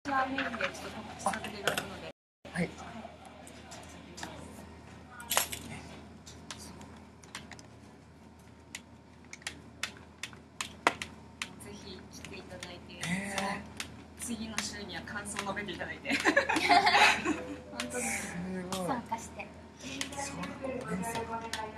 はメインでちょっと告知させていただくので。 はい。 ぜひ来ていただいて、次の週には感想を述べていただいて。本当にすごい。 参加して。 小学校5年生。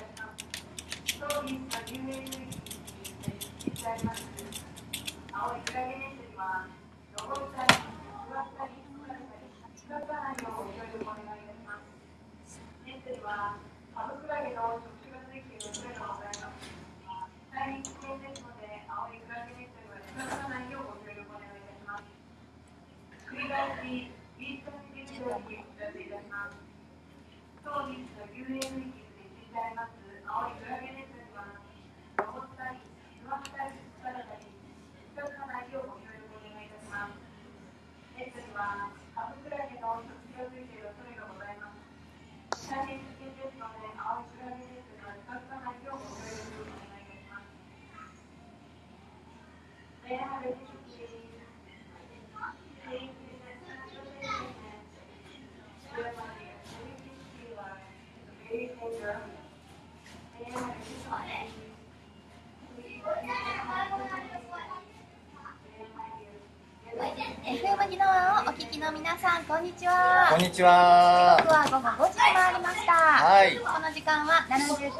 FM ギノワをお聞きの皆さん、こんにちは。 こんにちは。 時刻は午後5時を回りました。 はい。 この時間は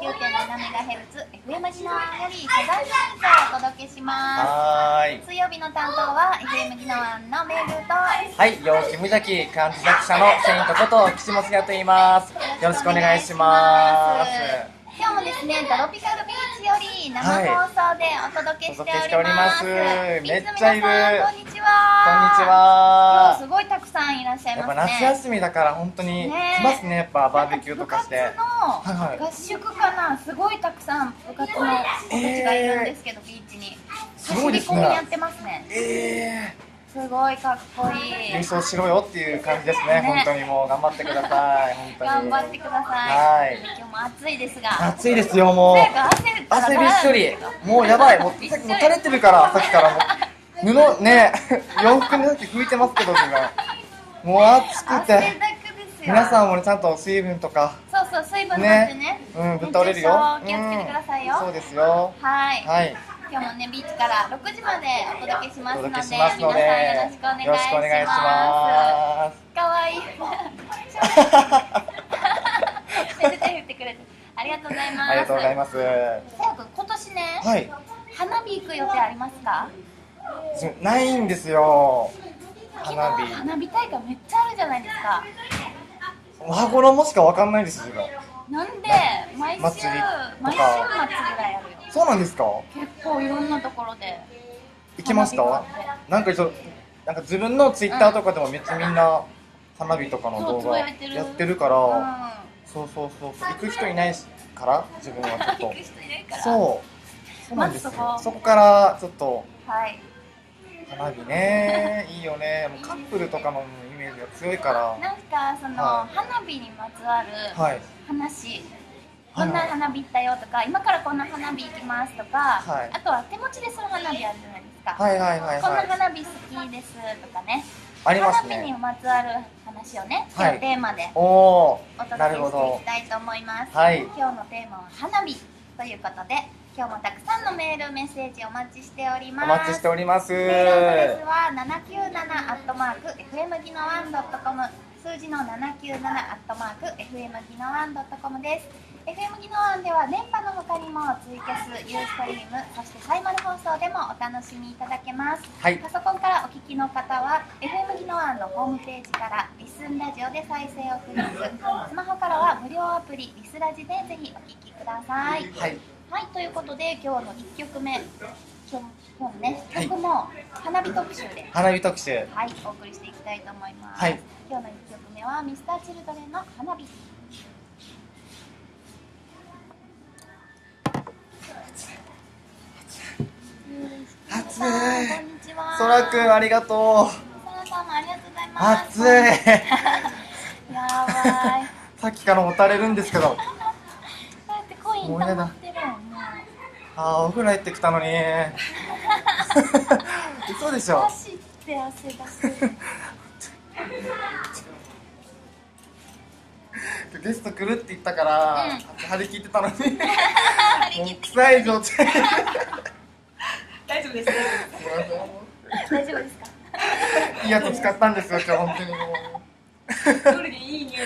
79.7MHz FM ギノワよりサザンニュースをお届けします。 はーい。 水曜日の担当は FM ギノワのメールと、 はい、陽気無邪気漢字作者のセイントこと岸本也と言います。よろしくお願いします。 今日もですね、トロピカルビーチより生放送でお届けしております。 めっビーチのちゃいる。 皆さん、こんにちは。 こんにち今は。 日すごいたくさんいらっしゃいやっますね。 ぱ夏休みだから本当に来ますね、やっぱバーベキューとかして。 部活の合宿かな、すごいたくさん部活の子たちがいるんですけど、ビーチにすごいですね。 走り込みやってますね。すごいかっこいい。 優勝しろよっていう感じですね。本当にもう頑張ってください。本当に頑張ってください。 はい。 今日も暑いですが。 暑いですよ、もう汗びっしょり。もうやばい、もうさっきも垂れてるからさっきからもう布ね洋服の時拭いてますけど今もう暑くて皆さんもねちゃんと水分とかそう水分とってね、 ぶっ倒れるよ。 気をつけてくださいよ。 そうですよ。 はい。 はい。 今日もねビーチから6時までお届けしますので、皆さんよろしくお願いします。かわいい。めっちゃ手振ってくれてありがとうございます。 ありがとうございます。 今年ね、 はい。 花火行く予定ありますか？ ないんですよ。花火。 花火大会めっちゃあるじゃないですか。 羽衣しかわかんないです自分。 なんで毎週祭りとか末ぐらいあるよ。 そうなんですか？ 結構いろんなところで行きました？なんか自分のツイッターとかでもめっちゃみんな花火とかの動画やってるから、そう行く人いないから自分はちょっとそうなんですよ。そこからちょっと花火ねいいよね。もうカップルとかのイメージが強いから、 なんかその花火にまつわる話、こんな花火行ったよとか、今からこんな花火行きますとか、あとは手持ちでする花火あるじゃないですか。こんな花火好きですとかね、花火にまつわる話をね、今日テーマでお届けしていきたいと思います。今日のテーマは花火ということで、今日もたくさんのメールメッセージお待ちしております。 お待ちしております。 メールアドレスは797@fmginowan.com、数字の797@fmginowan.com です。FM ギノワンでは電波の他にもツイキャス、ユーストリーム、そしてサイマル放送でもお楽しみいただけます。パソコンからお聞きの方は FM ギノワンのホームページからリスンラジオで再生をクリック、スマホからは無料アプリリスラジでぜひお聞きください。はい、ということで今日の1曲目、今日のね曲も花火特集でお送りしていきたいと思います。今日の1曲目は Mr.Children の花火。 暑い。そらくんありがとう。 そらさんもありがとうございます。 暑い。 やばい。 さっきからもたれるんですけど。 こうやってコイン溜まってるもんね。 お風呂入ってきたのに。嘘でしょ。 走って汗出す。 ゲスト来るって言ったから、張り切ってたのにもう臭い状態大丈夫です。 大丈夫ですか。 いいやつ使ったんですよ今日本当にもうどれでいい匂いが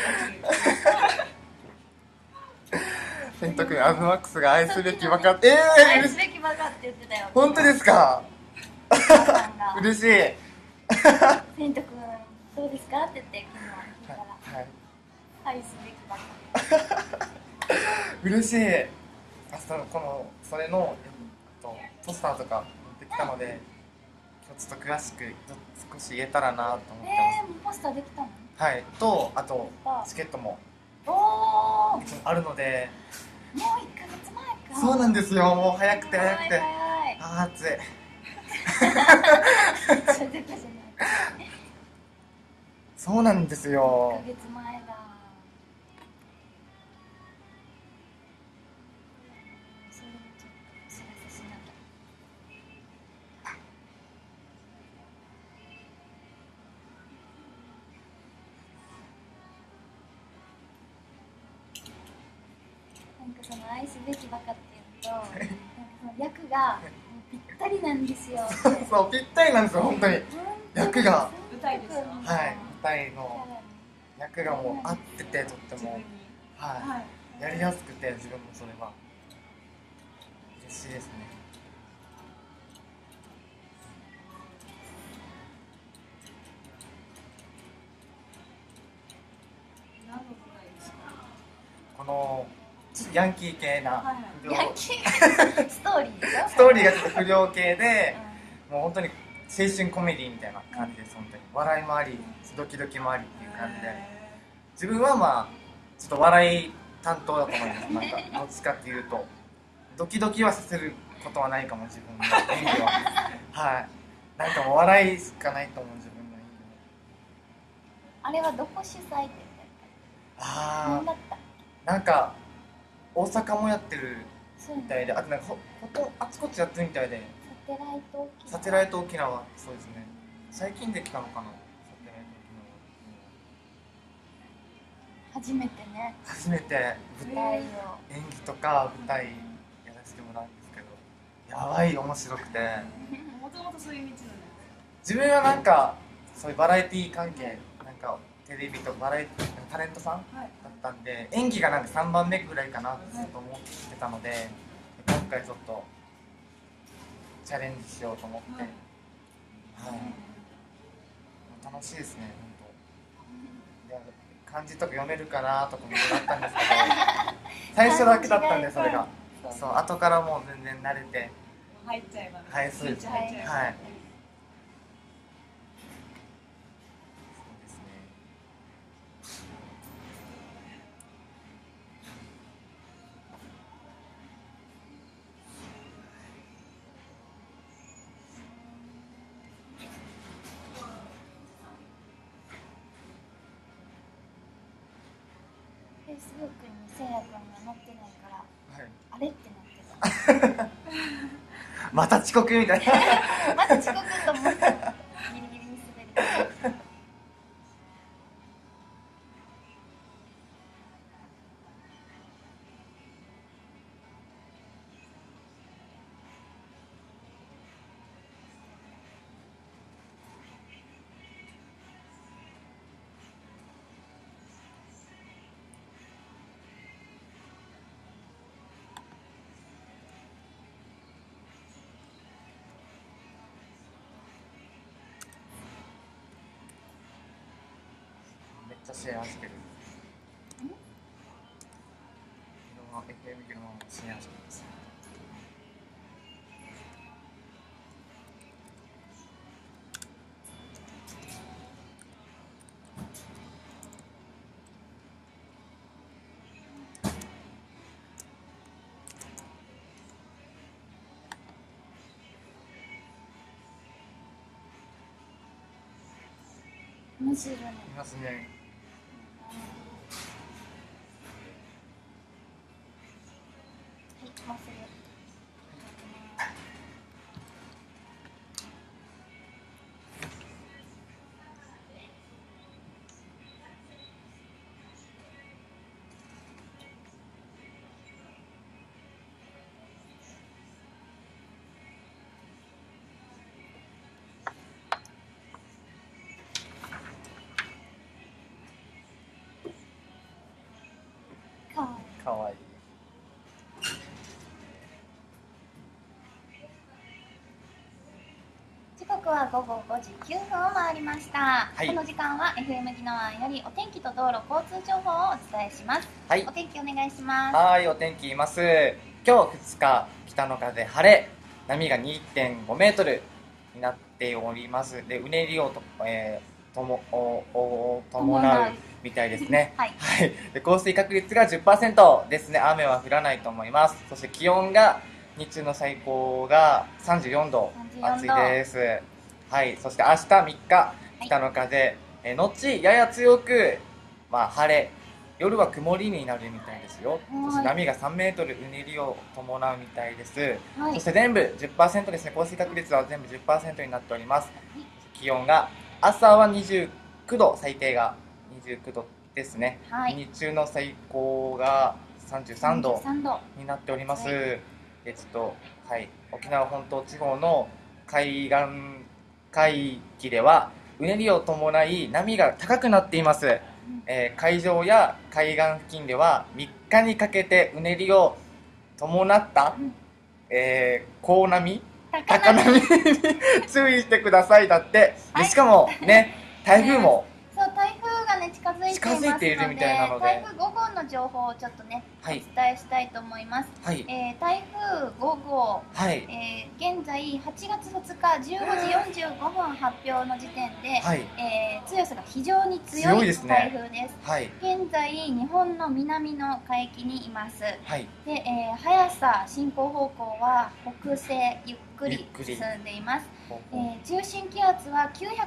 する。 ペント君アズマックスが愛すべきバカって愛すべきバカって言ってたよ。 本当ですか。嬉しい。 ペント君どうですかって言って昨日聞いたら、はい、愛すべきバカ嬉しい。それのポスターとか持ってきたので今日ちょっと詳しく少し言えたらなと思ってます。ポスターできたの？ はいとあとチケットもいつもあるのでもう1ヶ月前か。 そうなんですよ。もう早くてああ暑いそうなんですよ。 1ヶ月前だ。それもちょっとお知らせしなきゃ。なんかその愛すべきバカっていうとなんかその役がぴったりなんですよ。 そうぴったりなんですよ本当に。役が舞台ですか。 はい舞台の役がもう合っててとってもはいやりやすくて自分もそれは嬉しいですね。 何の舞台ですか。 このヤンキー系な不良ヤンキーストーリーでしょ。 ストーリーがちょっと不良系でもう本当に青春コメディみたいな感じです。本当に笑いもありドキドキもありっていう感じで自分はまあちょっと笑い担当だと思います。なんかどっちかっていうとドキドキはさせることはないかも自分の演技ははいなんかもう笑いしかないと思う自分の演技あれはどこ主催って言ったっけ。何だった。 なんか大阪もやってるみたいであとなんかあちこちやってるみたいでサテライト沖縄そうですね最近できたのかな。 初めてね。 初めて演技とか舞台やらせてもらうんですけどやばい面白くてもともとそういう道なんです。 自分はなんかそういうバラエティー関係なんかテレビとバラエティタレントさんだったんで演技がなんか3番目ぐらいかなってずっと思ってたので今回ちょっとチャレンジしようと思って、楽しいですね本当。漢字とか読めるかなとかもあったんですけど最初だけだったんでそれがそう後からもう全然慣れて入っちゃえばね。 はいそうですねはいフェイスブックにせいやくんが載ってないから、あれってなってたまた遅刻みたいなまた遅刻と思ってギリギリに滑りめっちゃシェアしてる。FM ギロマンもシェアしてます。 面白い。いますね。 忘れ。 かわいい。 時刻は午後5時9分を回りました、 はい、 この時間は FM 宜野湾よりお天気と道路交通情報をお伝えします。はい、お天気お願いします。 はい、お天気言います。今日2日北の風晴れ、波が 2.5 メートルになっております。で、うねりを伴うみたいですね。はい、はい、で降水確率が 10% ですね。雨は降らないと思います。そして気温が日中の最高が34度、暑いです。はい、そして明日3日北の風、後やや強く、晴れ、夜は曇りになるみたいですよ。そして波が3メートルうねりを伴うみたいです。はい、そして全部 10% ですね。降水確率は全部 10% になっております。気温が朝は29度、最低が29度ですね。はい、日中の最高が33度になっております。はい、沖縄本島地方の海岸海域ではうねりを伴い波が高くなっています。海上や海岸付近では3日にかけてうねりを伴った、高波、高波に注意してくださいだって。でしかもね、台風も、 そう、台風がね近づいているみたいなので、台風5号の情報をちょっとね、お伝えしたいと思います。はい、台風5号、はい、現在8月2日15時45分発表の時点で、はい、強さが非常に強い台風です。はい、現在日本の南の海域にいます。はい、で、速さ進行方向は北西ゆっくり進んでいます。中心気圧は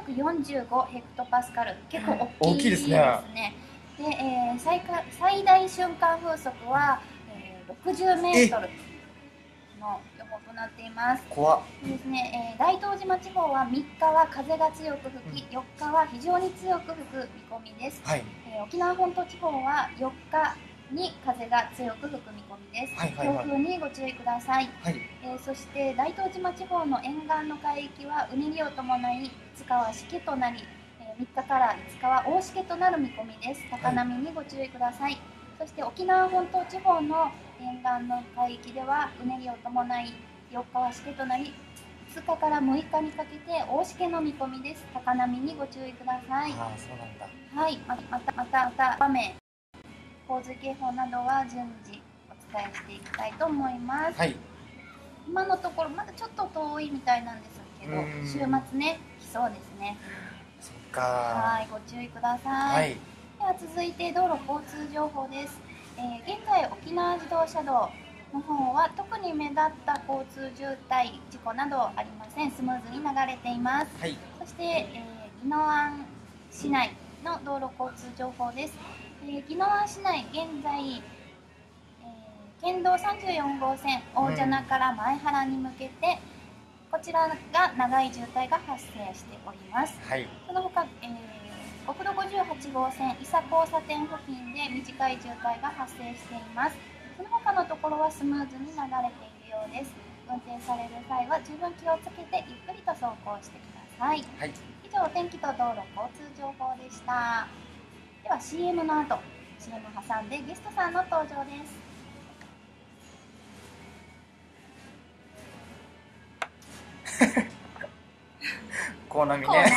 945ヘクトパスカル、結構大きいですね。で、最大瞬間風速は、60メートルの予報となっています。 怖っ。 ですね、大東島地方は3日は風が強く吹き、4日は非常に強く吹く見込みです。はい、沖縄本島地方は4日に風が強く吹く見込みです。強風にご注意ください。はい、そして大東島地方の沿岸の海域はうねりを伴い5日はしけとなり、3日から5日は大しけとなる見込みです。高波にご注意ください。はい、そして沖縄本島地方の沿岸の海域ではうねりを伴い4日はしけとなり5日から6日にかけて大しけの見込みです。高波にご注意ください。 ああ、そうなんだ。 はい、また雨、洪水警報などは順次お伝えしていきたいと思います。はい、今のところまだちょっと遠いみたいなんですけど、週末ね来そうですね。 そっか。 はい、ご注意ください。はい、では続いて道路交通情報です。現在沖縄自動車道の方は特に目立った交通渋滞事故などありません。スムーズに流れています。はい、そして、宜野湾市内の道路交通情報です。宜野湾市内現在、県道34号線大蛇名から前原に向けて、こちらが長い渋滞が発生しております。はい、その他、国道58号線伊佐交差点付近で短い渋滞が発生しています。その他のところはスムーズに流れているようです。運転される際は十分気をつけてゆっくりと走行してください。はい、以上、お天気と道路交通情報でした。では CM の後、CM 挟んでゲストさんの登場です。 高波ね。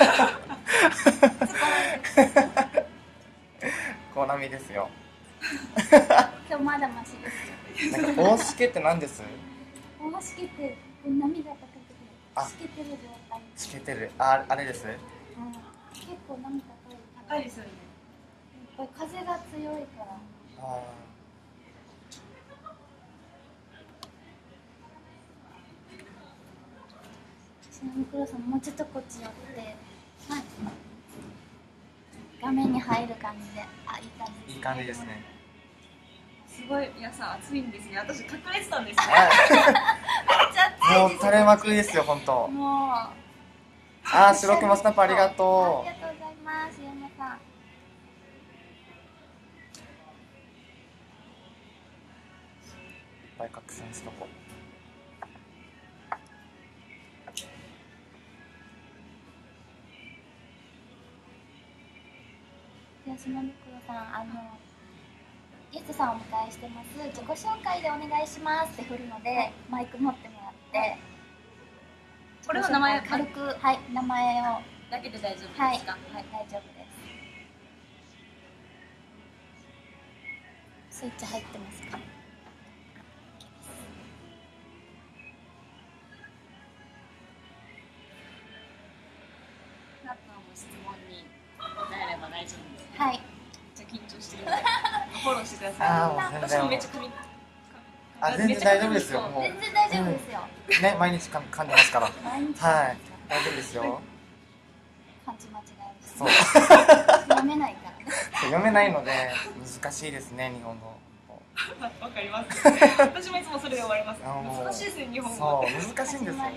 高波ですよ。 今日まだマシです。 なんか大しけって何です？ 大しけって波が高くてしけてる状態。 しけてる。あれです。 結構波高いですよね。やっぱり風が強いから。ちなみに黒さん、もうちょっとこっち寄って、はい、画面に入る感じで、いい感じですね。 いい感じですね。 すごい皆さん暑いんですね。私隠れてたんですね。 もう垂れまくりですよ、本当。もう。白熊スナップありがとう。 ありがとうございます、山さん。いっぱい拡散しとこう。 島袋さん、 ゲストさんをお迎えしてます。自己紹介でお願いしますって振るので、マイク持ってもらって、 これは名前軽く、はい、名前をだけで大丈夫ですか？ はい、大丈夫です。スイッチ入ってますか？ 質問に答えれば大丈夫です。 はい。 めっちゃ緊張してるのでフォローしてください。私もめっちゃ全然大丈夫ですよ。 全然大丈夫ですよ。 ね、毎日噛んでますから。はい、大丈夫ですよ。 漢字間違えるし。 そう。 読めないからね。 読めないので難しいですね、日本語。 わかります。私もいつもそれで終わります。難しいですね、日本語。 そう、難しいんですよ。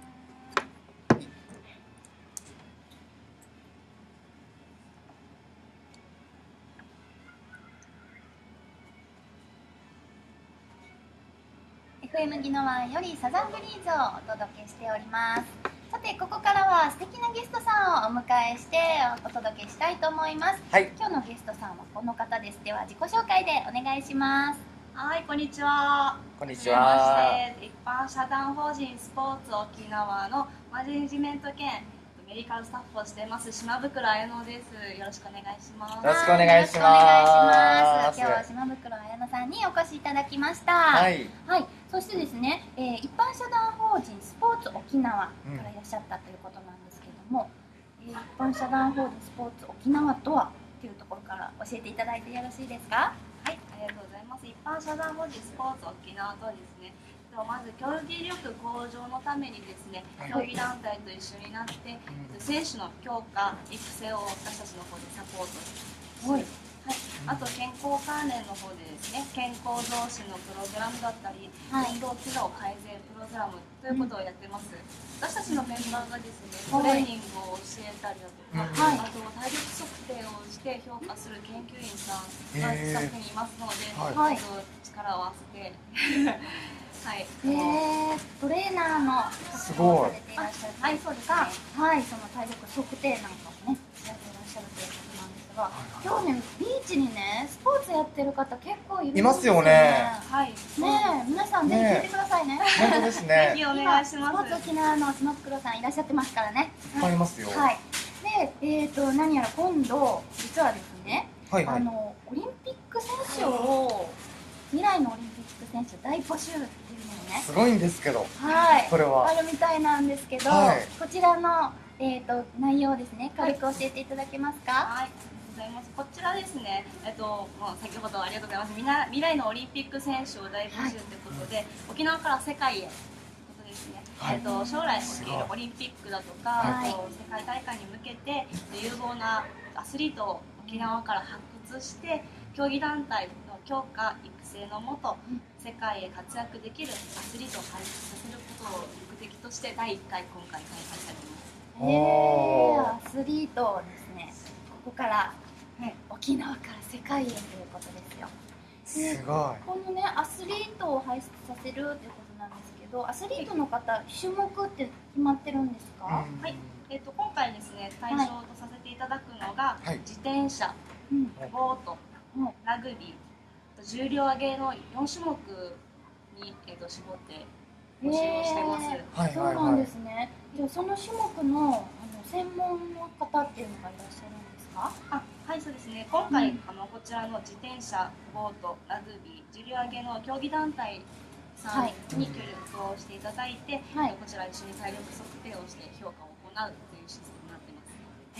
FM 宜野湾よりサザンブリーズをお届けしております。さて、ここからは素敵なゲストさんをお迎えしてお届けしたいと思います。はい、今日のゲストさんはこの方です。では自己紹介でお願いします。 はい、こんにちは。 こんにちは。 一般社団法人スポーツ沖縄のマネジメント兼メディカルスタッフをしています島袋彩乃です。よろしくお願いします。 よろしくお願いします。今日は島袋彩乃さんにお越しいただきました。 はい。 はい。そしてですね、一般社団法人スポーツ沖縄からいらっしゃったということなんですけども、一般社団法人スポーツ沖縄とはというところから教えていただいてよろしいですか？ はい、ありがとうございます。一般社団法人スポーツ沖縄とはですね、まず競技力向上のためにですね、競技団体と一緒になって、選手の強化、育成を私たちの方でサポートする。はい、あと健康関連の方でですね、健康増進のプログラムだったり、運動機能改善プログラムということをやってます。私たちのメンバーがですね、トレーニングを教えたりだとか、あと体力測定をして評価する研究員さんが近くにいますので、力を合わせてはい、 トレーナーのすごい。 はい、そうですか。はい、その体力測定なんかをね、やってらっしゃるということなんですが、今日ね、ビーチにね、スポーツやってる方結構いるんですよね。 いますよね。 はい。ね、皆さんぜひ聞いてくださいね。 本当ですね。 ぜひお願いします。 スポーツ沖縄の島袋さんいらっしゃってますからね。 いっぱいいますよ。 はい。で、何やら今度実はですね、オリンピック選手を未来のオリンピック選手大募集っていうのをね、 すごいんですけど、 はい、 これはあるみたいなんですけど、こちらの、内容ですね、軽く教えていただけますか？ はい、ありがとうございます。こちらですね、先ほどありがとうございます。未来のオリンピック選手を大募集ということで、沖縄から世界へということですね。将来起きるオリンピックだとか、世界大会に向けて有望なアスリートを沖縄から発掘して、競技団体の強化育成のもと、世界へ活躍できるアスリートを輩出させることを目的として第1回今回開催されます。 アスリートですね。ここから、沖縄から世界へということですよ。 すごい。 このね、アスリートを輩出させるということなんですけど、アスリートの方、種目って決まってるんですか？ はい。今回ですね、対象とさせていただくのが、自転車、ボート、ラグビー、重量挙げの4種目に、絞って募集をしてます。 そうなんですね。じゃあその種目の専門の方っていうのがいらっしゃるんですか？ はい、そうですね。今回、こちらの自転車、ボート、ラグビー、重量挙げの競技団体さんに協力をしていただいて、こちら一緒に体力測定をして評価を行うというシステムになってます。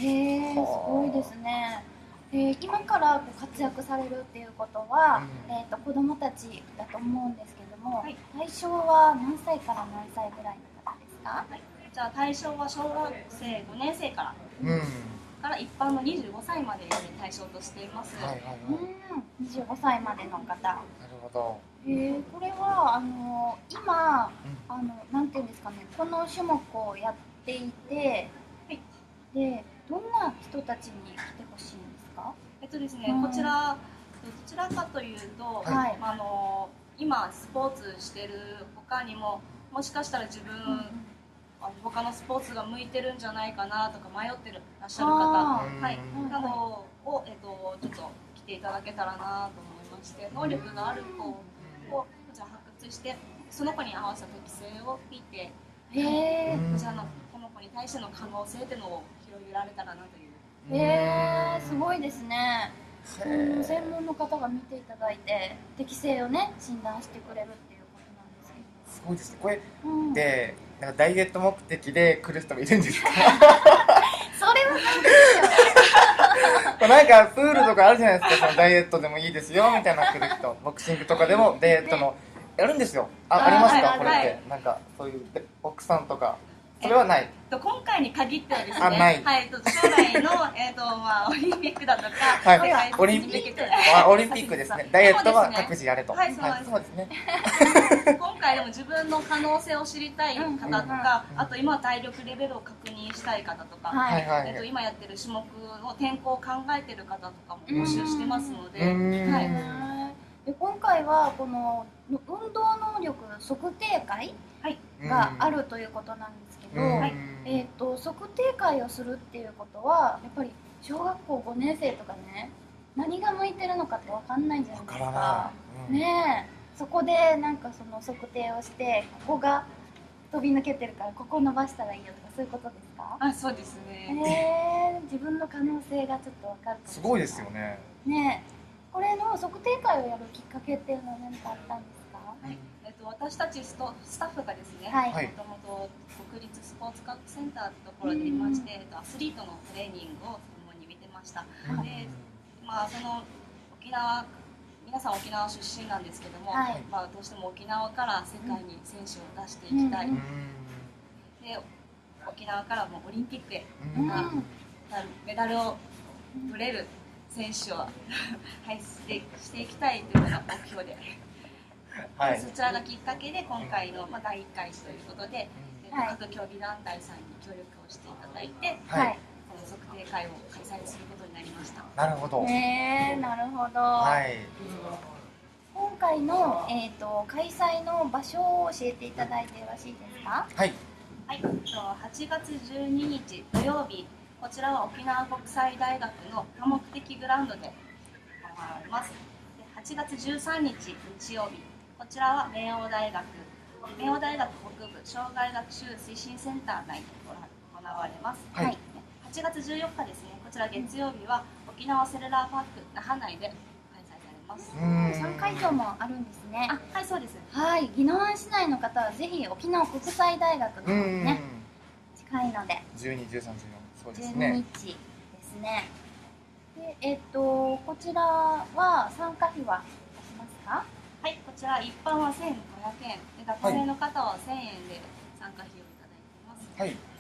へえ、すごいですね。今から活躍されるっていうことは、子どもたちだと思うんですけども、対象は何歳から何歳ぐらいの方ですか？ じゃあ対象は小学生5年生から一般の25歳まで対象としています。 25歳までの方。なるほど。 これは今なんていうんですかね、この種目をやっていて、でどんな人たちに来てほしいんですか？ ですね、こちらどちらかというと、今スポーツしてる他にももしかしたら自分、他のスポーツが向いてるんじゃないかなとか迷ってらっしゃる方、などをちょっと来ていただけたらなと思いまして、能力がある子をこちら発掘してその子に合わせた適性を見て、こちらのこの子に対しての可能性というのを広げられたらなという。 すごいですね。専門の方が見ていただいて適性をね診断してくれるっていうことなんですけど。 すごいですね。これでなんかダイエット目的で来る人もいるんですか？ それはなんですよ。 なんかプールとかあるじゃないですか。そのダイエットでもいいですよみたいな来る人、ボクシングとかでもダイエットのやるんですよ。ありますかこれって？なんかそういう奥さんとか。それはない。 今回に限ってはですね、 ない。 はい、将来のオリンピックだとか、 オリンピックですね。ダイエットは各自やれと。 はい、そうですね。今回でも自分の可能性を知りたい方とか、あと今体力レベルを確認したい方とか、今やってる種目の転向を考えてる方とかも募集してますので、 今回はこの運動能力測定会があるということなんですけど、測定会をするっていうことはやっぱり小学校5年生とかね、何が向いてるのかって分かんないじゃないですか。ねえ、そこでなんかその測定をしてここが飛び抜けてるからここ伸ばしたらいいよとかそういうことですか？ そうですね。 自分の可能性がちょっと分かる。 すごいですよね。 ねえ、これの測定会をやるきっかけっていうのは何かあったんですか？ 私たちスタッフがですね、もともと国立スポーツ科学センターってところでいまして、アスリートのトレーニングを主に見てました。で、その皆さん沖縄出身なんですけども、どうしても沖縄から世界に選手を出していきたい。で、沖縄からもオリンピックへメダルを取れる選手をしていきたいというのが目標で。そちらがきっかけで今回の第1回ということで、各競技団体さんに協力をしていただいて、この測定会を開催することになりました。 なるほど。 なるほど。今回の開催の場所を教えていただいてよろしいですか？ はい。8月12日土曜日、こちらは沖縄国際大学の多目的グラウンドで行われます。8月13日日曜日、こちらは明王大学北部障害学習推進センター内で行われます。8月14日ですね、こちら月曜日は沖縄セルラーパーク那覇内で開催されます。 3会場もあるんですね。 はい、そうです。 宜野湾市内の方はぜひ沖縄国際大学のね、近いので 12、13、14、そうですね。12日ですね。で、こちらは参加費は出しますか？ はい、こちら一般は1500円で、学生の方は1000円で参加費をいただいています。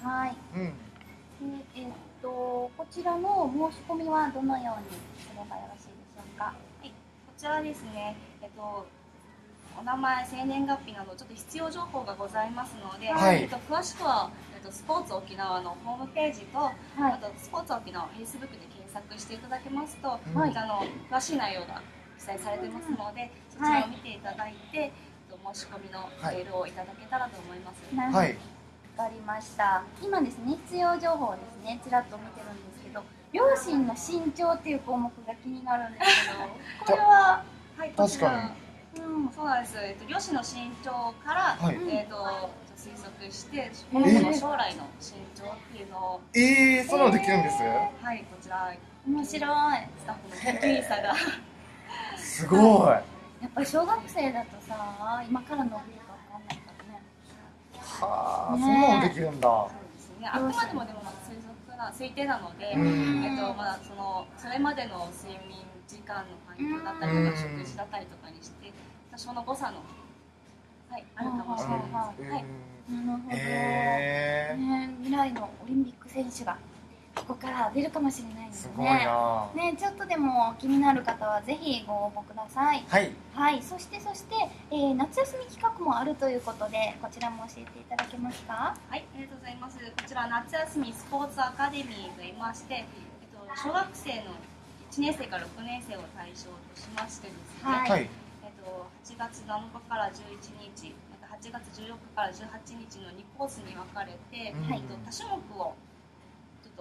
はい。で、こちらの申し込みはどのようにすればよろしいでしょうか？ こちらですね、お名前、生年月日などちょっと必要情報がございますので、詳しくはスポーツ沖縄のホームページと、あとスポーツ沖縄 Facebook で検索していただけますと、詳しい内容が記載されてますので、そちらを見ていただいて、申し込みのメールをいただけたらと思います。 わかりました。今ですね、必要情報をですね、ちらっと見てるんですけど、両親の身長っていう項目が気になるんですけど、これは確かに。 そうなんです。両親の身長から、推測して、この子の将来の身長っていうのを。 そんなのできるんです？ はい、こちら。 面白い。 スタッフの得意さが。 すごい。 やっぱり小学生だとさ、今から伸びるかわかんないからね。 はあ、そんなのできるんだ。 そうですね。あくまでも推定なので、それまでの睡眠時間の環境だったりとか食事だったりとかにして多少の誤差のあるかもしれないです。なるほど。未来のオリンピック選手がここから出るかもしれないですね。 すごいな。 ちょっとでも気になる方はぜひご応募ください。そして夏休み企画もあるということで、こちらも教えていただけますか？ はい、ありがとうございます。こちら夏休みスポーツアカデミーといいまして、小学生の1年生から6年生を対象としましてですね、8月7日から11日、また8月14日から18日の2コースに分かれて、多種目をちょっと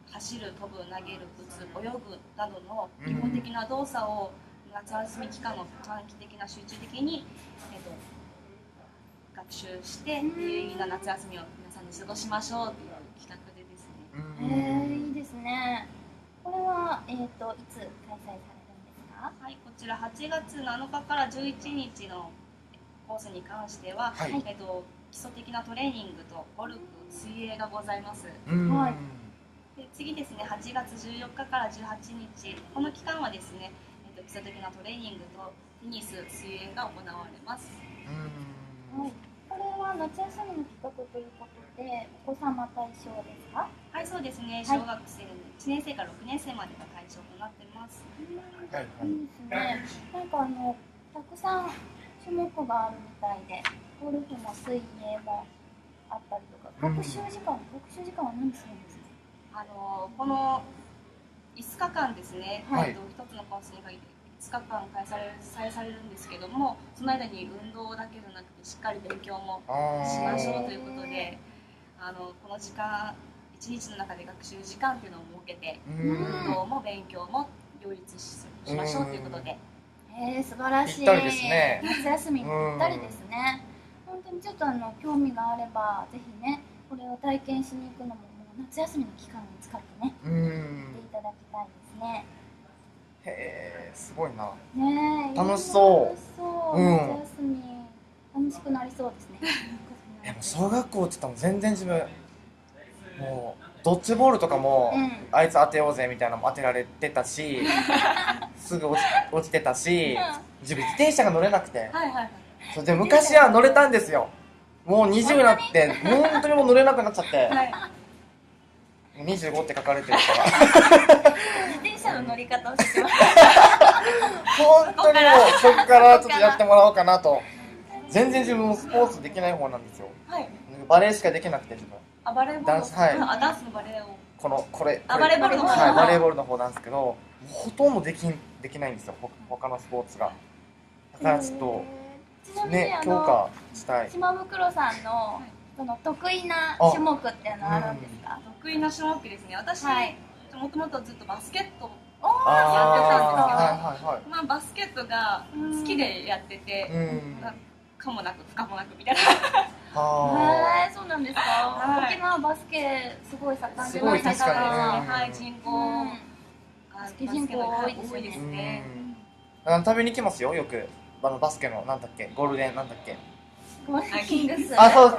走る、飛ぶ、投げる、打つ、泳ぐなどの基本的な動作を夏休み期間の短期的な集中的に、学習して有意義な夏休みを皆さんで過ごしましょうという企画でですね。 いいですね。これはいつ開催されるんですか？ はい、こちら8月7日から11日のコースに関しては、はい、基礎的なトレーニングとゴルフ、水泳がございます。はい。で次ですね、8月14日から18日、この期間はですね、基礎的なトレーニングとテニス、水泳が行われます。 はい、これは夏休みの企画ということで、お子様対象ですか？ はい、そうですね。小学生の1年生から6年生までが対象となってます。 はい、いいですね。なんかたくさん種目があるみたいで、ゴルフも水泳もあったりとか、学習時間は何するんですか？ この5日間ですね、 はい、 1つのコースに限って5日間開催されるんですけども、その間に運動だけじゃなくてしっかり勉強もしましょうということで、この時間1日の中で学習時間っていうのを設けて、運動も勉強も両立しましょうということで。 素晴らしい。 ぴったりですね。 夏休みにぴったりですね。本当にちょっと興味があればぜひね、これを体験しに行くのも夏休みの期間を使ってね、行っていただきたいですね。 へー、すごいな。 ねえ、 楽しそう。 夏休み楽しくなりそうですね。 小学校って言ったら全然自分もうドッジボールとかも、あいつ当てようぜみたいなのも当てられてたしすぐ落ちてたし、自分自転車が乗れなくて、それで昔は乗れたんですよ。もう20になって本当にもう乗れなくなっちゃって、25って書かれてるから自転車の乗り方をしてます本当にもうそこからちょっとやってもらおうかなと。全然自分もスポーツできない方なんですよ。バレエしかできなくて自分。 バレーボール、ダンスのバレーを。 これバレーボールの方。 はい、バレーボールの方なんですけど、ほとんどできないんですよ。他のスポーツが。だからちょっとね、強化したい。 島袋さんのその得意な種目っていうのはあるんですか？ 得意な種目ですね。私もともとずっとバスケットをやってたんですけど、まあバスケットが好きでやってて、可もなく不可もなくみたいな。 そうなんですか。沖縄バスケすごい盛んじゃないですか。 はい、人口バスケ人口多いですね。 食べに行きますよ、よく。バスケのなんだっけ、ゴールデンなんだっけ。 キングス。 そう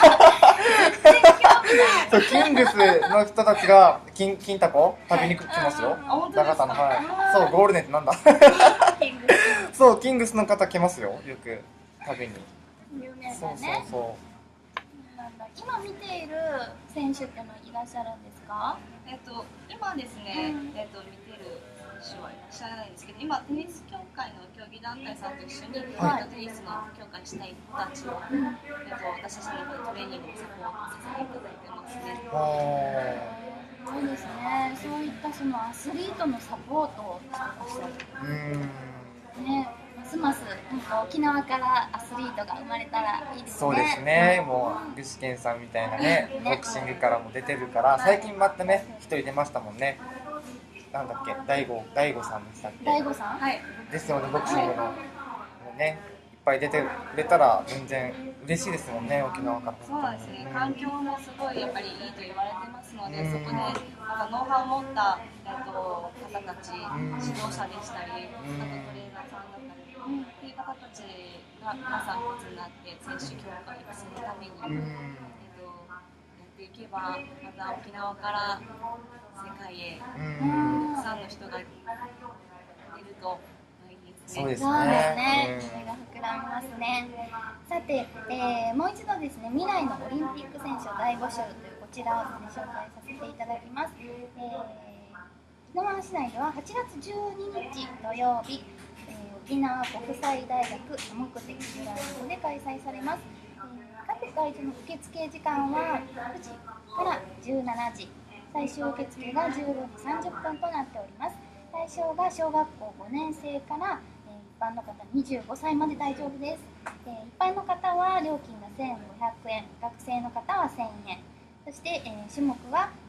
キングスの人たちが金タコ食べに来ますよ。長田の、そう、ゴールデンってなんだ。そう、キングスの方来ますよ、よく食べに。 有名だね。今見ている選手ってのはいらっしゃるんですか？ 今ですね、見てる選手はいらっしゃらないんですけど、今テニス協会の競技団体さんと一緒に、テニスの強化したい子たちを、私たちのトレーニングをサポートさせていただいてますね。 そうですね。そういったそのアスリートのサポートをしてらっしゃる。ね。ますます沖縄からアスリートが生まれたらいいですね。 そうですね。もう具志堅さんみたいなね、ボクシングからも出てるから、最近またね一人出ましたもんね。なんだっけ、大悟さんでしたっけ。 大悟さん。 ですよね、ボクシングのね、いっぱい出てくれたら全然嬉しいですもんね、沖縄から。 そうですね。環境もすごいやっぱりいいと言われてますので、そこでノウハウを持った方たち、指導者でしたり、あとトレーナーさんだったり。っていう方たちが皆さん一つになって選手強化育成のために、やっていけば、また沖縄から世界へたくさんの人が出るといいですね。 そうですね。夢が膨らみますね。さて、もう一度ですね、未来のオリンピック選手を大募集というこちらをですね、紹介させていただきます。沖縄市内では8月12日土曜日、沖縄国際大学多目的グラウンドで開催されます。各会場の受付時間は9時から17時、最終受付が15時30分となっております。対象が小学校5年生から一般の方25歳まで大丈夫です。一般の方は料金が1500円、学生の方は1000円、そして種目は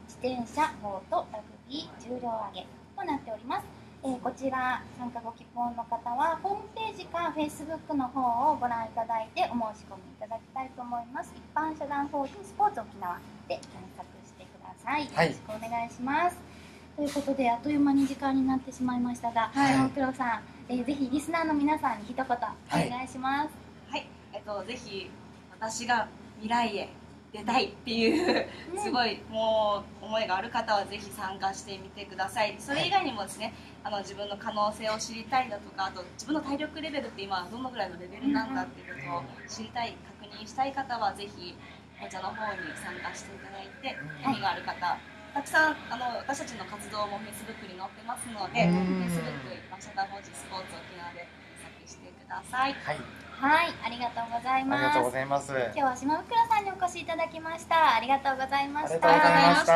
自転車、ボート、ラグビー、重量挙げとなっております。こちら参加ご希望の方はホームページか Facebook の方をご覧いただいてお申し込みいただきたいと思います。一般社団法人スポーツ沖縄で検索してください。よろしくお願いします。ということであっという間に時間になってしまいましたが、黒さん、ぜひリスナーの皆さんに一言お願いします。 はい、ぜひ私が未来へ出たいっていうすごいもう思いがある方はぜひ参加してみてください。それ以外にもですね、自分の可能性を知りたいだとか、あと自分の体力レベルって今どのぐらいのレベルなんだっていうことを知りたい、確認したい方はぜひこちらの方に参加していただいて、興味がある方、たくさん私たちの活動も Facebook に載ってますので、Facebook 社団法人スポーツ沖縄で検索してください。 はい、ありがとうございます。 ありがとうございます。 今日は島袋さんにお越しいただきました。ありがとうございました。 ありがとうございました。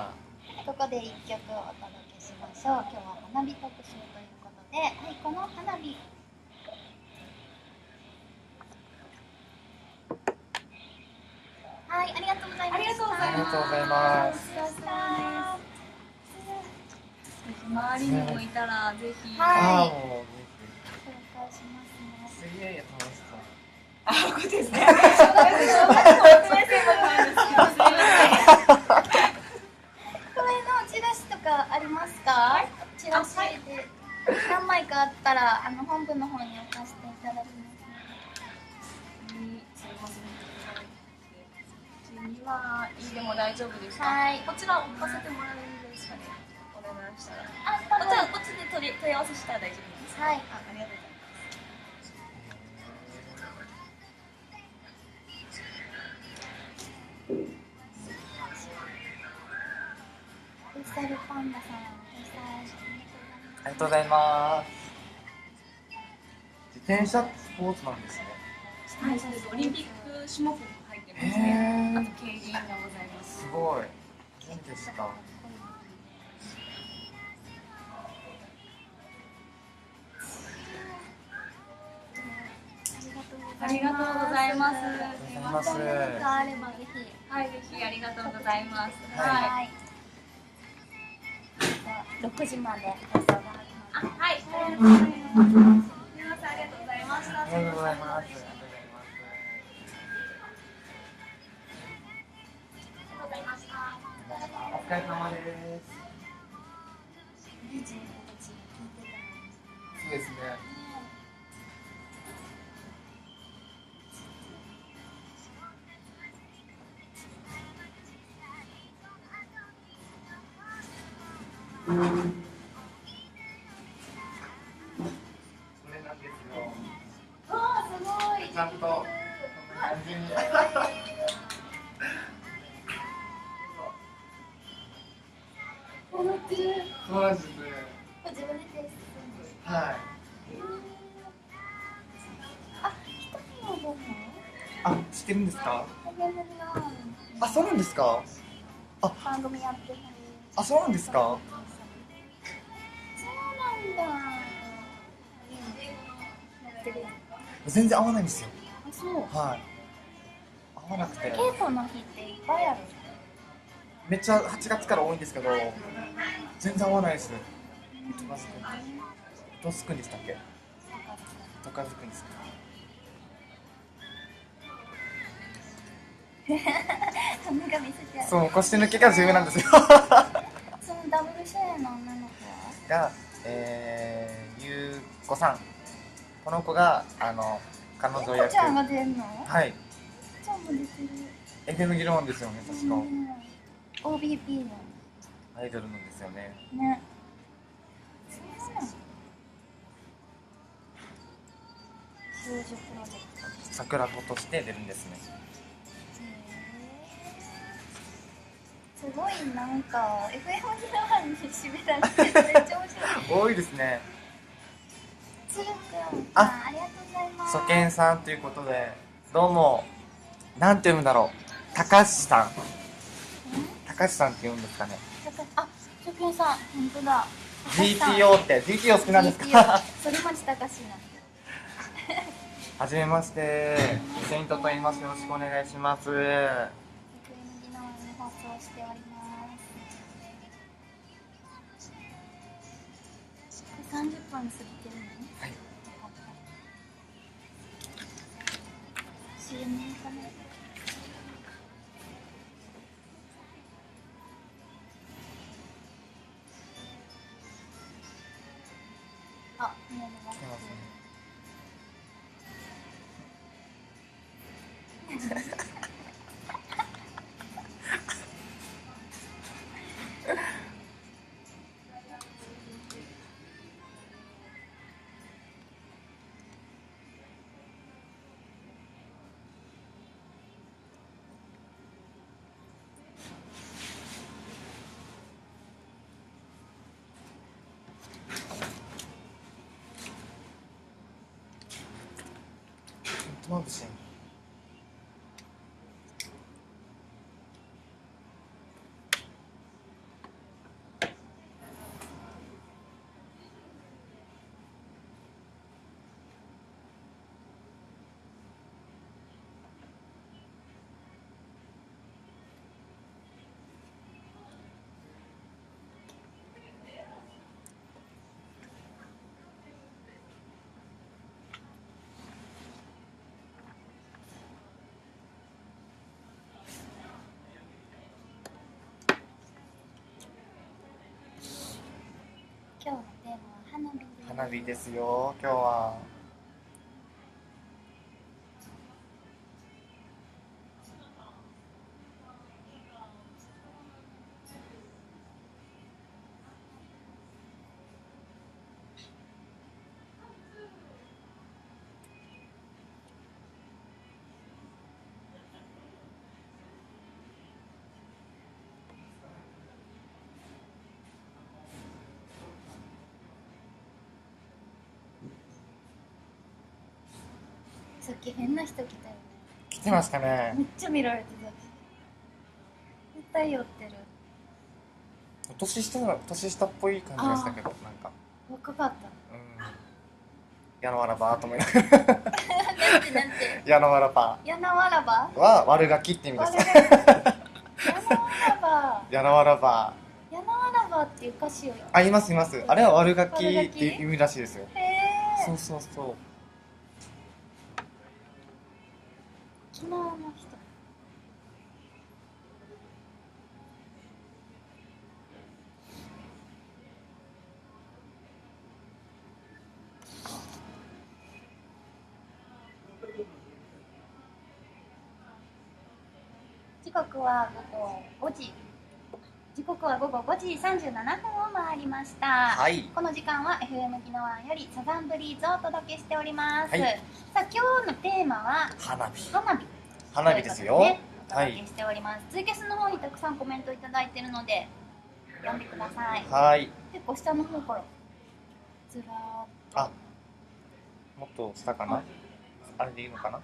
ここで一曲お届けしましょう。今日は花火特集ということで、はい、この花火。はい、ありがとうございます。 ありがとうございます。 ありがとうございます。 周りにもいたらぜひ。 はい。紹介しますね。 すげえ楽しそう。 これですね。 これのチラシとかありますか？チラシで何枚かあったら本部の方に置かせていただきます。 2枚でも大丈夫ですか？ はい。 こちら置かせてもらえるんですかね？お願いしたら。こっちで問い合わせしたら大丈夫ですか？はい。ありがとうございます。 クリスタルパンダさん、 ありがとうございます。自転車スポーツなんですね。 はい、そうです。オリンピック種目も入ってますね。あと競輪がございます。 すごい。いいですか。 ありがとうございます。 何かあればぜひ。 はい、ぜひありがとうございます。 はい。6時まで放送が始まります。 はい。すみません、ありがとうございました。 ありがとうございます。お疲れ様です。そうですね。これなんですよ。 わあ、すごい。 ちゃんと感じに。 踊ってる。 そうなんです。 自分でテスト。 はい。 あ、一人のご飯。 あ、知ってるんですか？あ、そうなんですか？ 番組やってる。 あ、そうなんですか？ そうなんだ。 全然合わないんですよ。 あ、そう。 はい。合わなくて。 稽古の日っていっぱいある。 めっちゃ8月から多いんですけど、全然合わないです。どすくんでしたっけ？とかずくんですか？ 髪が見せてある。 そう、腰抜けが重要なんですよ。 そのダブル主演の女の子が、ゆうこさん。この子が彼女役。 ゆうこちゃんが出るの？ はい。 ゆうこちゃんも出てる。 FM 議論ですよね、確か。 OBP のアイドルなんですよね。 ね。そうなの。少女プロジェクト。 桜子として出るんですね。 すごいなんか FM ギラワンに締められてめっちゃ面白い。 多いですね。 つるくん、ありがとうございます。 初見さんということで、どうも、なんて読むんだろう。高橋さん。高橋さんって言うんですかね。 あ、初見さん、本当だ。 GTO って、GTO 好きなんですか？ 反町隆史なんで。 はじめまして、セイントと言います。よろしくお願いします。 FM ギラワンに放送しております。 分過ぎてるのね。 はい。 CM かな。あ、見えます。 まぶしい。 今日のテーマは花火です。 花火ですよ、今日は。 さっき変な人来たよね。 来てましたね。 めっちゃ見られてた。絶対酔ってる。 年下っぽい感じがしたけど、なんか若かった。 やなわらばーと思いながら。 なんてやなわらばやなわらばは悪ガキって意味です。 やなわらばやなわらば。 やなわらばっていう歌詞を。 あ、いますいます。あれは悪ガキっていう意味らしいですよ。そうそうそう。 沖縄の人。時刻は午後5時。時刻は午後5時37分を回りました。 はい。 この時間は FM 宜野湾よりサザンブリーズをお届けしております。 はい、 さあ今日のテーマは花火。 花火ですよ。 ね、お届けしております。ツイキャスの方にたくさんコメントいただいてるので読んでください。 はい。 結構下の方からずらーっと。 あ、もっと下かな。あれでいいのかな。はい。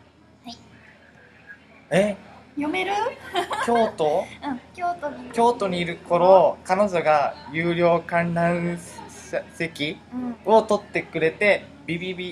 読める？ 京都？ うん、 京都にいる頃、彼女が有料観覧席を取ってくれて、琵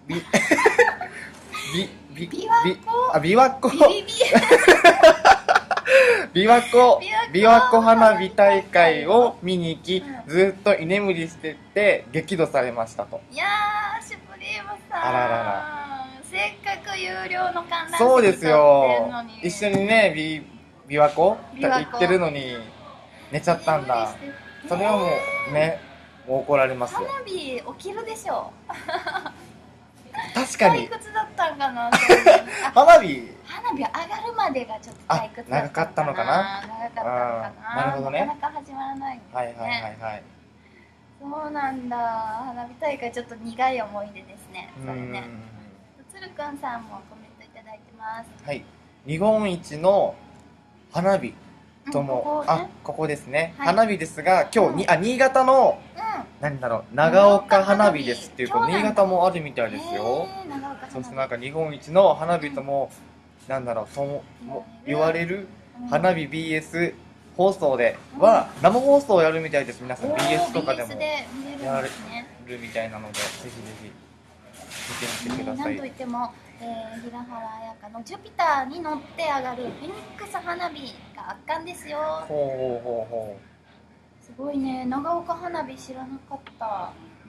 琶湖花火大會を見に行き、ずっと居眠りしてて激怒されましたと。 いやー、シュプリームさん。 あららら。 せっかく有料の観覧席そうですよ。一緒にね、琵琶湖行ってるのに寝ちゃったんだ。それはもうね、もう怒られますよ。 花火起きるでしょ。 確かに。 退屈だったんかな。 花火上がるまでがちょっと退屈だった。 長かったのかな。 長かったのかな。 なるほどね。 なかなか始まらないんですね。 はいはいはいはい。 そうなんだ。花火大会ちょっと苦い思い出ですね。それね。つるくんさんもコメントいただいてます。 はい。日本一の花火とも、ここですね。花火ですが、今日新潟の何だろう、長岡花火ですっていうか、新潟もあるみたいですよ。そしてなんか日本一の花火ともなんだろうとも言われる花火 BS 放送では生放送をやるみたいです。皆さん BS とかでもやるみたいなので、ぜひぜひ見てみてください。 なんといっても、平原綾香のジュピターに乗って上がるフェニックス花火が圧巻ですよ。 ほうほうほうほう。 すごいね、長岡花火知らなかった。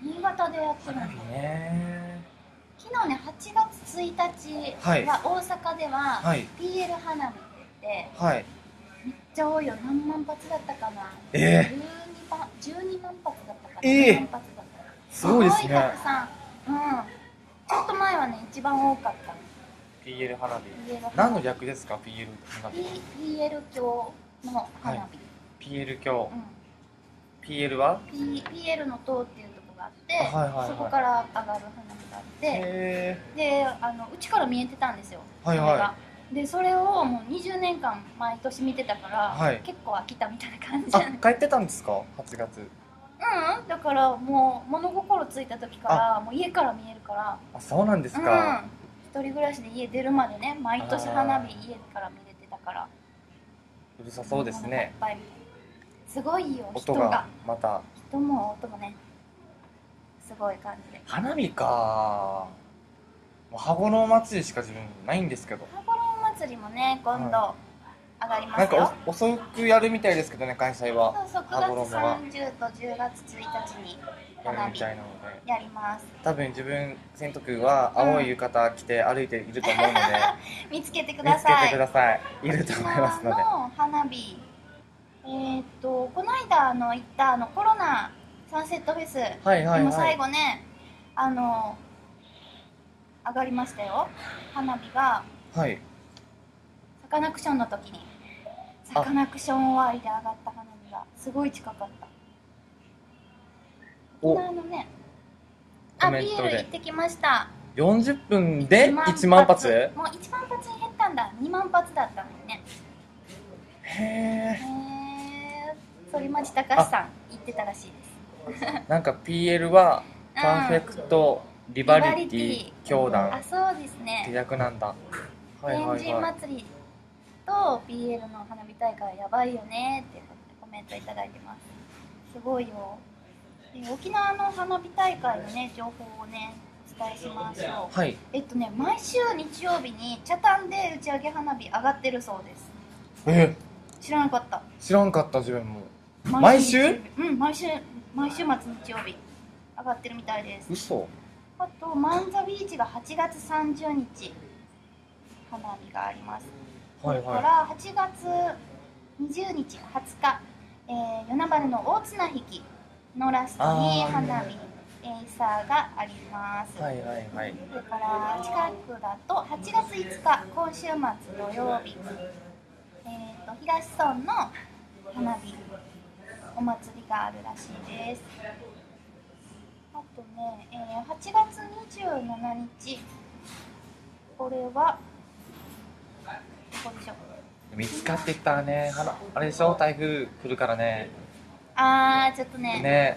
新潟でやってるんだね。 昨日ね、8月1日は大阪では PL 花火って言って、はい、めっちゃ多いよ。何万発だったかな、12万発だったかな、12万発だったかな、 すごいですね。 たくさん、ちょっと前はね、一番多かった。 PL 花火、何の略ですか？ PL 花火、 PL 教の花火、 PL 教、PL は PL の塔っていうとこがあって、そこから上がる花火があって、でうちから見えてたんですよ、それが。でそれをもう20年間毎年見てたから、結構飽きたみたいな感じじゃない。 帰ってたんですか8月？ だからもう物心ついた時からもう家から見えるから。 あ、そうなんですか。 一人暮らしで家出るまでね、毎年花火家から見れてたから。 うるさそうですね。 すごいよ、 音がまた。 人も音もね、すごい感じで。 花火か。羽衣祭りしか自分ないんですけど。 羽衣祭りもね、今度上がりますよ。 なんか遅くやるみたいですけどね、開催は。 そうそう、9月30と10月1日に花火やります。 多分自分、セント君は青い浴衣着て歩いていると思うので、 見つけてください。 見つけてください。いると思いますので。 花火、この間行ったコロナサンセットフェスでも最後ね、上がりましたよ、花火が。サカナクションの時に、サカナクション終わりで上がった花火がすごい近かった。沖縄のね、ビール行ってきました。 40分で1万発？ もう1万発に減ったんだ。2万発だったのにね。 へー、反町隆史さん言ってたらしいです。 なんか PL はパーフェクトリバリティ教団って役なんだ。 天神祭りと PL の花火大会やばいよねっていうことでコメントいただいてます。すごいよ。沖縄の花火大会のね、情報をね、お伝えしましょう。毎週日曜日に北谷で打ち上げ花火上がってるそうです。知らなかった。 知らんかった、自分も。毎週？ 毎週末日曜日上がってるみたいです。 嘘。 あとマンザビーチが8月30日花火があります。それから8月20日、20日、与那原の大綱引きのラストに花火エイサーがあります。それから近くだと8月5日、今週末土曜日、東村の花火お祭りがあるらしいです。あとね、8月27日、これはどこでしょう。 見つかってきたね。あれでしょ、台風来るからね。 ちょっとね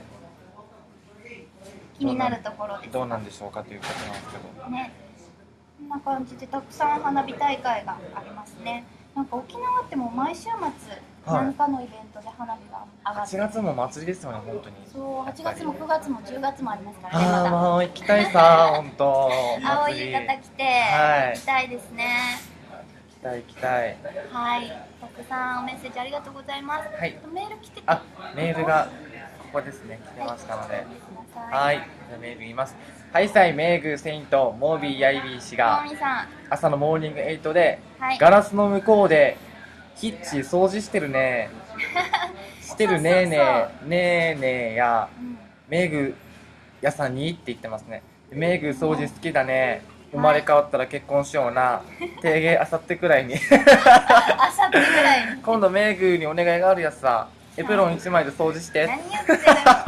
気になるところです。 どうなんでしょうかということなんですけどね。こんな感じでたくさん花火大会がありますね。なんか沖縄ってもう毎週末何かのイベントで花火が上がって、 8月も祭りですよね、本当に。 そう、8月も9月も10月もありますからね。まだもう行きたいさ、本当。 青い浴衣着て行きたいですね。 行きたい。 はい、たくさんメッセージありがとうございます。メール来てて、 メールがここですね、来てましたので、はい、じゃあメール言います。ハイサイメイグセイントモービーヤイビー氏が朝のモーニング8でガラスの向こうでキッチン掃除してるねしてるねーねーねーねーやメイグ屋さんにって言ってますね。メイグ掃除好きだね、生まれ変わったら結婚しような、提言あさってくらいに今度メイグにお願いがあるやつさ、エプロン1枚で掃除して。 何言ってる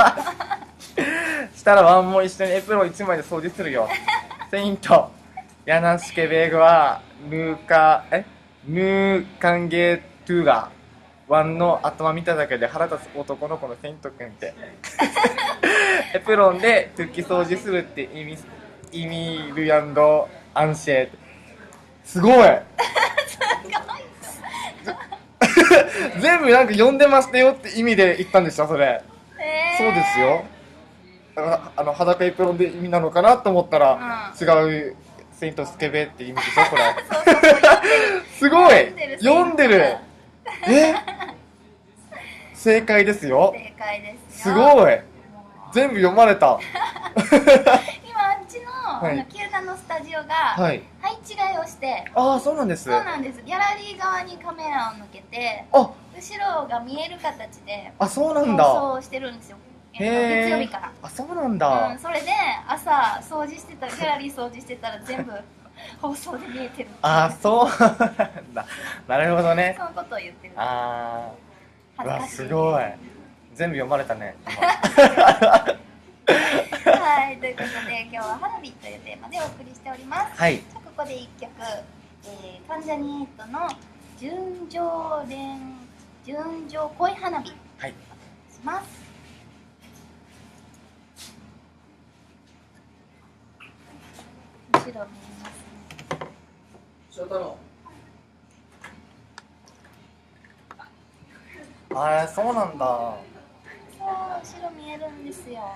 したらワンも一緒にエプロン1枚で掃除するよ。セイントヤナシケベーグはヌーカンゲートゥーガワンの頭見ただけで腹立つ男の子のセイント君ってエプロンで突き掃除するって意味ルヤンドアンシェ。すごい全部なんか読んでましたよって意味で言ったんでしょ、それ。そうですよ。裸エプロンで意味なのかなと思ったら、違うセイントスケベって意味でしょ、これ。すごい読んでる。正解ですよ。 正解ですよ。すごい全部読まれた。 今あっちの球団のスタジオが配置換えをして、 ああ、そうなんです。 そうなんです。ギャラリー側にカメラを向けて、後ろが見える形でそうなんだ。 放送してるんですよ。月曜日から。 あ、そうなんだ。 それで朝掃除してたら、ギャラリー掃除してたら全部放送で見えてる。 そうなんだ。なるほどね。 そのことを言ってる。 うわ、すごい。全部読まれたね。 はい、ということで今日は花火というテーマでお送りしております。 はい。 ここで1曲、関ジャニ∞の純情恋花火、 はい、 します。後ろ見えますね。 翔太郎。そうなんだ。 そう、後ろ見えるんですよ。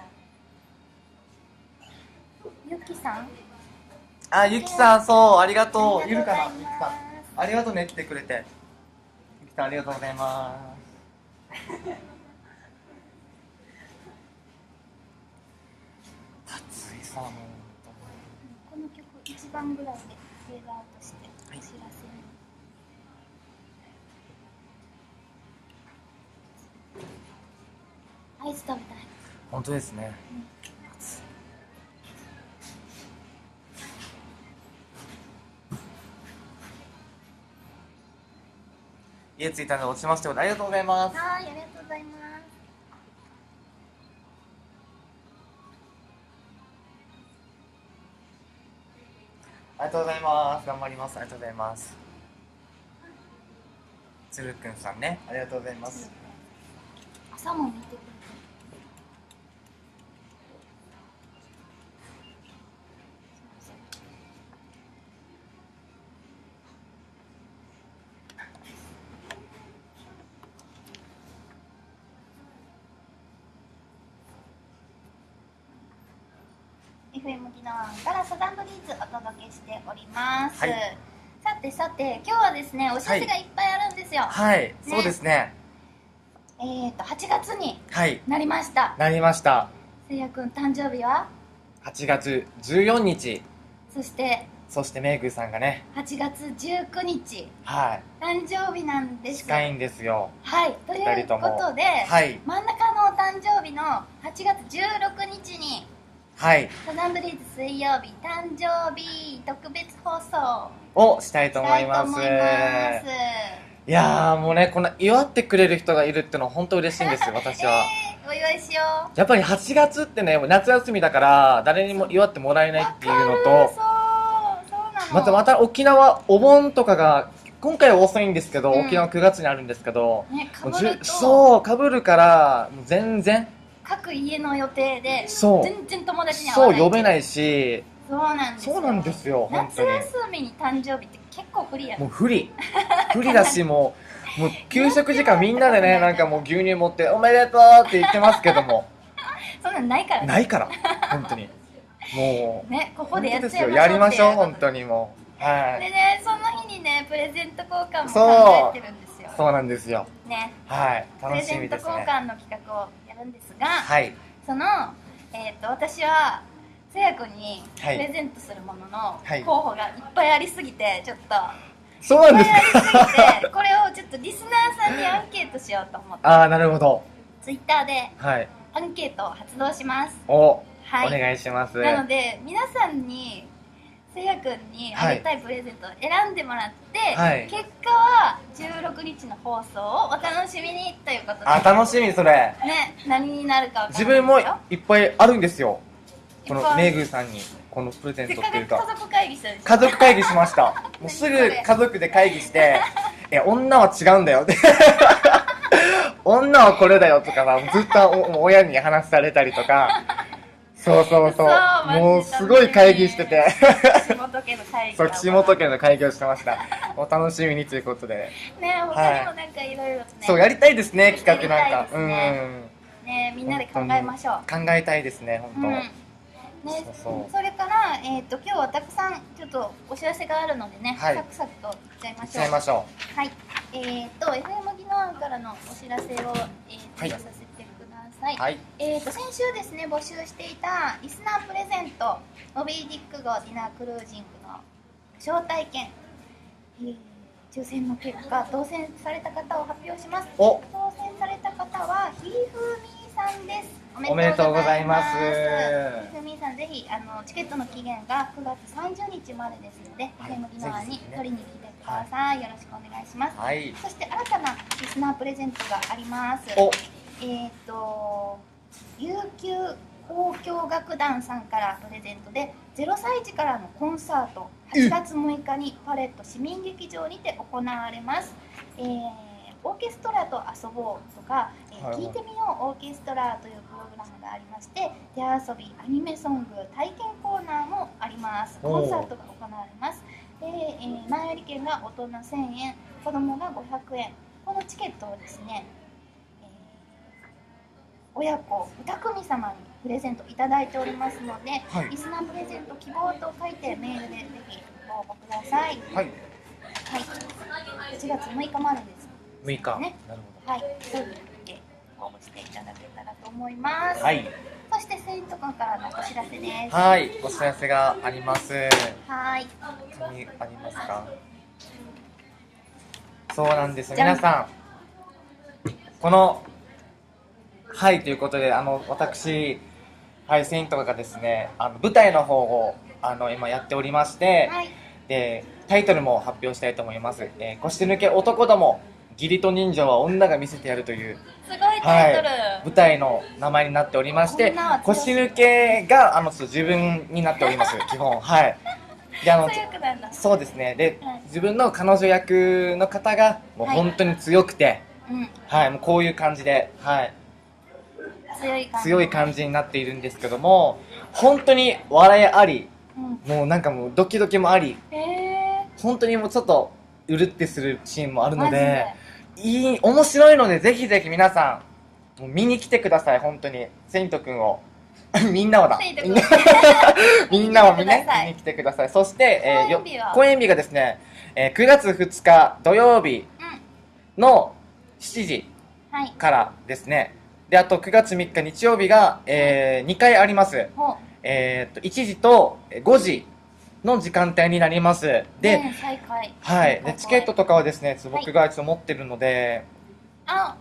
ゆきさん。 ゆきさん、そう、ありがとう。いるかな、ゆきさん。ありがとうね、来てくれて。ゆきさん、ありがとうございます。暑いさ、もう。 この曲1番ぐらいでフェードアウトしてお知らせに。アイス食べたい。 本当ですね。家着いたので落ちますってことでありがとうございます。 はい、ありがとうございます。 ありがとうございます。頑張ります。ありがとうございます。つるくんさんね、ありがとうございます。 朝も見てくれてる。FM ギノワンからサザンブリーズお届けしております。はい、さて今日はですね、お知らせがいっぱいあるんですよ。 はい、そうですね。 8月になりました。 なりました。 せいやくん誕生日は 8月14日。 そしてめいぐさんがね、 8月19日、 はい、 誕生日なんです。 近いんですよ。 はい、ということで、 はい、 真ん中のお誕生日の8月16日に、 はい、 サザンブリーズ水曜日誕生日特別放送をしたいと思います。いやー、もうね、こんな祝ってくれる人がいるってのは本当嬉しいんですよ、私は。 お祝いしよう。 やっぱり8月ってね、夏休みだから誰にも祝ってもらえないっていうのと、また沖縄お盆とかが今回は遅いんですけど、沖縄9月にあるんですけど、そうかぶるから全然各家の予定で全然友達に会わない。 そう呼べないし、 そうなんですよ。 夏休みに誕生日って結構不利やね。 もう不利だし、もう給食時間みんなでね、なんかもう牛乳持っておめでとうって言ってますけどもそんなんないからね。 ないから本当にもうね、ここでやっちゃいましょう。 やりましょう、本当にもう。はい。 でね、その日にね、プレゼント交換も考えてるんですよ。 そうなんですよ。 ね。 はい。楽しみですね。 プレゼント交換の企画をやるんですが、 はい。 その私はせいやくんにプレゼントするものの候補がいっぱいありすぎて、ちょっとそうなんですか。 いっぱいありすぎて、これをちょっとリスナーさんにアンケートしようと思って。 ああ、なるほど。 ツイッターでアンケートを発動します。 お願いします。 なので皆さんにせいやくんにあげたいプレゼントを選んでもらって、結果は16日の放送をお楽しみにということで。 楽しみ。それね、何になるか分からないですよ。 自分もいっぱいあるんですよ、このめぐさんにこのプレゼントっていうか。 家族会議したでしょ。 家族会議しましたもうすぐ家族で会議して女は違うんだよって女はこれだよとかずっと親に話されたりとかそうもうすごい会議してて岸本家の会議。 岸本家の会議をしてました。お楽しみにということでね、他にもなんかいろいろね、 そうやりたいですね、企画なんか。 ね、みんなで考えましょう。 考えたいですね、本当。 ね、それから今日はたくさんちょっとお知らせがあるのでね、サクサクといっちゃいましょう。はい。FM ギノワンからのお知らせをさせてください。 はい。 先週ですね、募集していたリスナープレゼント、モビーディック号ディナークルージングの招待券、抽選の結果、当選された方を発表します。当選された方は、ひふみさんです。 おめでとうございます。 ひふみさん、ぜひチケットの期限が9月30日までですので、FMギノアに取りに来てください。よろしくお願いします。 はい。 そして新たなリスナープレゼントがあります。琉球交響楽団さんからプレゼントで0歳児からのコンサート8月6日にパレット市民劇場にて行われます。オーケストラと遊ぼうとか、聞いてみようオーケストラというプログラムがありまして、手遊びアニメソング体験コーナーもあります。コンサートが行われます。前売り券が大人1000円、子供が500円。このチケットをですね、親子2組様にプレゼントいただいておりますので、 はい、 リスナープレゼント希望と書いてメールでぜひご応募ください。はい、はい、1月6日までです、 ね。6日、 ね、なるほど。はい、そういうで応募していただけたらと思います。 はい。 そしてセイント君からのお知らせです。 はい、お知らせがあります。 はい。 何ありますか。そうなんです。皆さん、このはいということで私セイントがですね舞台の方を今やっておりまして、はい、でタイトルも発表したいと思います。腰抜け男ども義理と人情は女が見せてやるというすごいタイトル、 舞台の名前になっておりまして、腰抜けがちょっと自分になっております基本。はいでそうですね。で、自分の彼女役の方がもう本当に強くて、はい、もうこういう感じで、はい、強い感じになっているんですけども、本当に笑いあり、もうなんかもうドキドキもあり、本当にもうちょっとうるってするシーンもあるので、面白いのでぜひぜひ皆さんもう見に来てください。本当にセイント君をみんなをだみんなを見に来てください。そして公演日がですね、9月2日土曜日の7時からですね、であと9月3日日曜日が、2回あります。1時と5時の時間帯になります。で、はい、でチケットとかはですね僕が一応持ってるので、はい、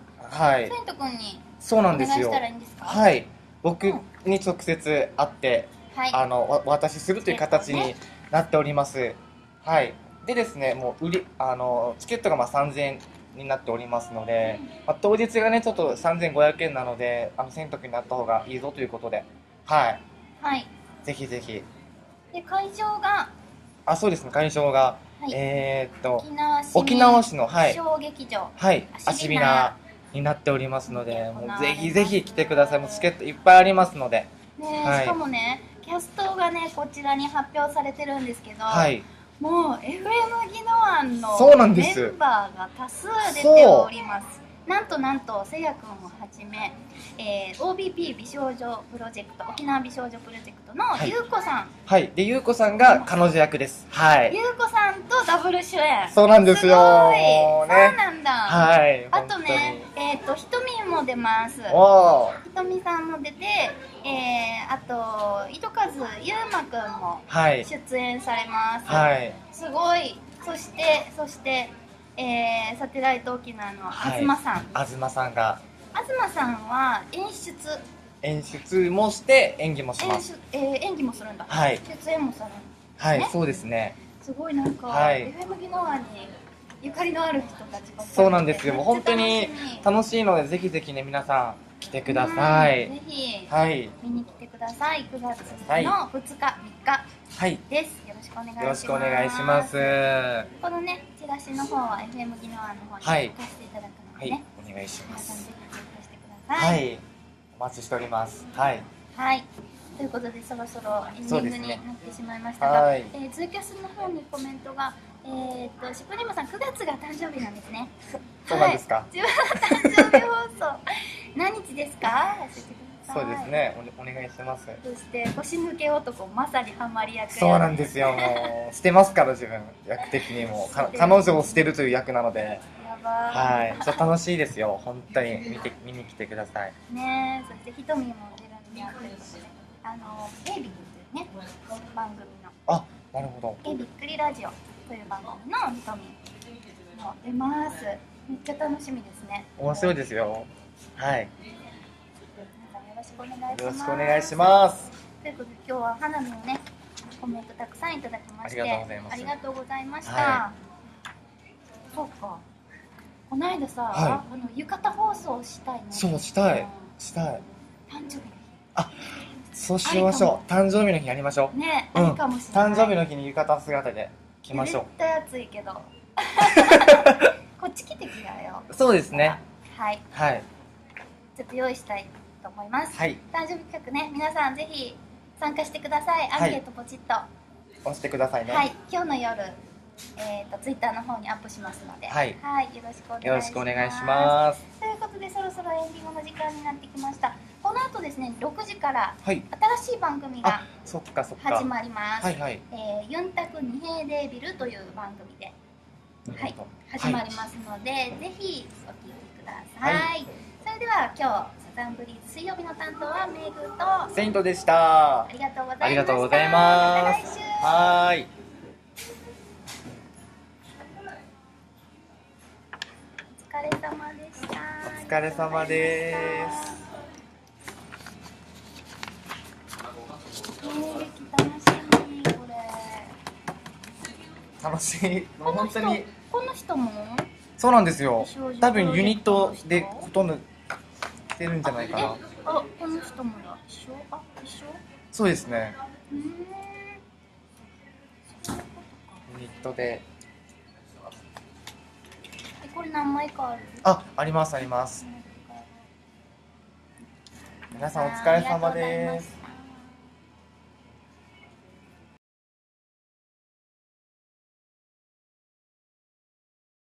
セイント君にそうなんですよ。はい、僕に直接会って、お渡しするという形になっております。はい。でですね、もうチケットが3000円になっておりますので、当日がねちょっと3500円なので、セイント君になった方がいいぞということで、はい。 はい。 ぜひぜひ。 で会場が、 そうですね、会場が、沖縄市の小劇場、 はい、アシビナになっておりますので、もうぜひぜひ来てください。もうチケットいっぱいありますので、 しかもねキャストがねこちらに発表されてるんですけど、もう FM ギノアンのメンバーが多数出ております。なんとせいやくんをはじめ、OBP 美少女プロジェクト、沖縄美少女プロジェクトのゆうこさん、 はい、でゆうこさんが彼女役です。はい、 ゆうこさんとダブル主演。 そうなんですよ。 そうなんだ。 はい、 あとねひとみも出ます。ひとみさんも出て、あと糸数ゆうまくんも出演されます。はい、すごい。そしてサテライト沖縄の東さん、 東さんが、 東さんは演出もして演技もします。 演技もするんだ。 はい、 出演もするんだ。 はい、そうですね。 すごいなんか、FM ギノアにゆかりのある人たちが。 そうなんですよ。もう本当に楽しいのでぜひぜひね皆さん来てください。 ぜひ、 はい、 見に来てください。9月の2日、3日です。よろしくお願いします。 よろしくお願いします。 このねチラシの方は FM ギノアの方に貸していただくのでね、 お願いします。 皆さんぜひチェックしてください。 はい、お待ちしております。はい。 はい。ということでそろそろエンディングになってしまいましたが、ツイキャスの方にコメントが、シュプリームさん9月が誕生日なんですね。 そうなんですか。 自分の誕生日放送何日ですか？教えてください。 そうですね。お願いします。 そして腰抜け男まさにハマり役。 そうなんですよ。もう捨てますから自分役的にも彼女を捨てるという役なので。 やはい、ちょっと楽しいですよ。本当に見に来てください。 ねえ、そしてひとみも出るんでということで、ベイビーというね番組のなるほど。 びっくりラジオという番組のひとみも出ます。めっちゃ楽しみですね。 面白いですよ。はい。 皆さんよろしくお願いします。 よろしくお願いします。 ということで今日は花火のねコメントたくさんいただきましてありがとうございます。 ありがとうございました。 はそうか。この間さ、 は浴衣放送したいね。 そうしたい。したい。 誕生日のそうしましょう。誕生日の日やりましょう。 日ね、あるかもしれない。 誕生日の日に浴衣姿で来ましょう。 絶対暑いけど。こっち来てきやよ。 そうですね。 はい。 はい。 ちょっと用意したいと思います。 はい。 誕生日企画ね、皆さんぜひ参加してください。アンケートポチッと押してくださいね。 はい。今日の夜、ツイッターの方にアップしますので、 はい。 よろしくお願いします。 よろしくお願いします。 ということでそろそろエンディングの時間になってきました。この後ですね、6時からはい。 新しい番組がそっかそっか。 始まります。 はいはい。 ユンタク二平デービルという番組で、はい、始まりますので、ぜひお聞きください。はい、それでは今日サザンブリーズ水曜日の担当はメグとセイントでした。 ありがとうございました。 ありがとうございます。 また来週。 はーい。 お疲れ様でした。 お疲れ様です。 楽しみこれ。 楽しい。もう本当に。 この人も。 そうなんですよ。多分ユニットでほとんどしてるんじゃないかな。 この人もだ。一緒？一緒？ そうですね。 ユユニットで。 これ何枚かある？ ありますあります。皆さんお疲れ様です。